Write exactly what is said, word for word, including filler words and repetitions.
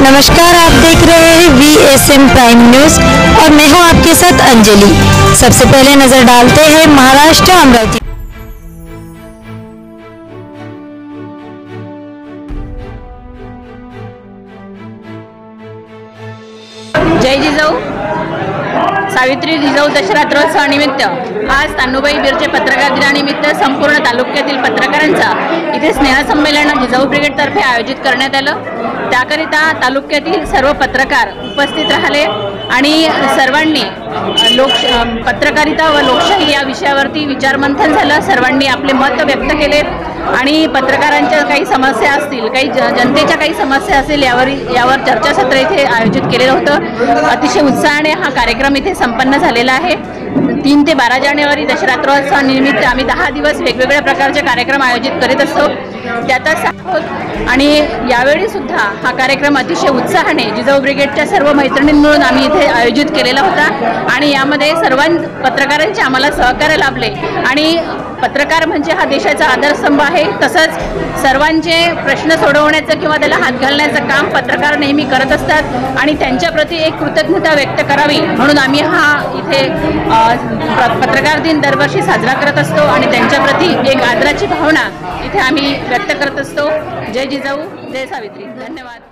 नमस्कार, आप देख रहे हैं V S M prime news और मैं हूं आपके साथ अंजलि। सबसे पहले नजर डालते हैं महाराष्ट्र अमरावती। जय जिजाऊ। सावित्री जिजाऊ दशरात्रोत्सवानिमित्त आज तानुबाई बिर्जे पत्रकार दिनानिमित्त संपूर्ण तालुक्यातील पत्रकारांचा इथे स्नेहसंमेलन जिजाऊ ब्रिगेडतर्फे आयोजित करण्यात आलं। त्याकरिता तालुक्यातील सर्व पत्रकार उपस्थित राहिले आणि सर्वांनी लोक पत्रकारिता व लोकशाही या विषयावरती विचारमंथन झालं। सर्वांनी आपले मत व्यक्त केले आणि पत्रकारांच्या काही समस्या असतील, काही जनतेच्या काही समस्या असतील यावर यावर चर्चासत्र इथे आयोजित केलेलं होतं। अतिशय उत्साहाने हा कार्यक्रम इथे संपन्न झालेला आहे। तीन ते बारा जानेवारी दशरात्रोत्सवानिमित्त आम्ही दहा दिवस वेगवेगळ्या प्रकारचे कार्यक्रम आयोजित करीत असतो, त्यातच आहोत। आणि यावेळी सुद्धा हा कार्यक्रम अतिशय उत्साहाने जिजाऊ ब्रिगेडच्या सर्व मैत्रिणी मिळून आम्ही इथे आयोजित केलेला होता आणि यामध्ये सर्व पत्रकारांचे आम्हाला सहकार्य लाभले। आणि पत्रकार म्हणजे हा देशाचा आधारस्तंभ आहे, तसंच सर्वांचे प्रश्न सोडवण्याचं किंवा त्याला हात घालण्याचं काम पत्रकार नेहमी करत असतात आणि त्यांच्याप्रती एक कृतज्ञता व्यक्त करावी म्हणून आम्ही हा इथे पत्रकार दिन दरवर्षी साजरा करत असतो आणि त्यांच्याप्रती एक आदराची भावना इथे आम्ही व्यक्त करत असतो। जय जिजाऊ, जय सावित्री। धन्यवाद।